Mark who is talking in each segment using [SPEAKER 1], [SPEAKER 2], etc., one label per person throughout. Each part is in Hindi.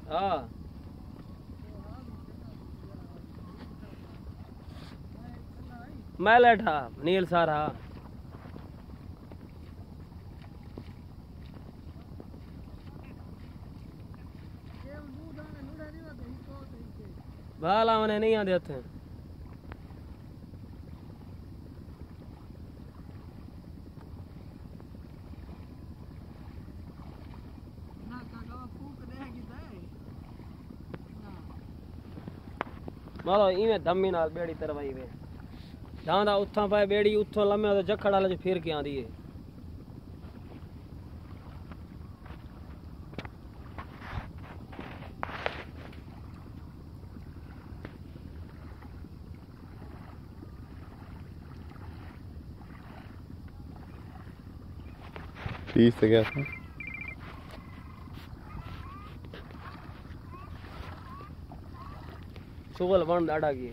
[SPEAKER 1] हां मैं लेठा नील सारा भाला मने नहीं आंदे उत्थे मारो इवें धम्मी नाल बेड़ी तरवाई वे जांदा उथा पाए बेड़ी उथों लम्मे तो जखड़ वाले फिर के आंदी है
[SPEAKER 2] तीस से क्या था
[SPEAKER 1] सुगल बन डाडा की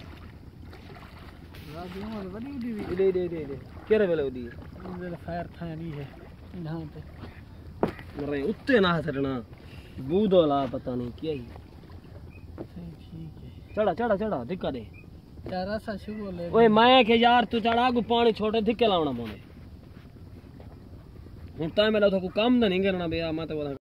[SPEAKER 1] दे केरे वेले उदी
[SPEAKER 3] फायर था नहीं है यहां पे
[SPEAKER 1] मरे उत्ते ना चढ़ना बूदोला पता नहीं क्या ही
[SPEAKER 3] ठीक है
[SPEAKER 1] चढ़ा चढ़ा चढ़ा धिक्का दे
[SPEAKER 3] यार सा शुरू ले
[SPEAKER 1] ओए मैं के यार तू चढ़ा गु पानी छोटे धिक्के लावना पौंदे हुन ता मेरा तो कोई काम नहीं करना बे मैं तो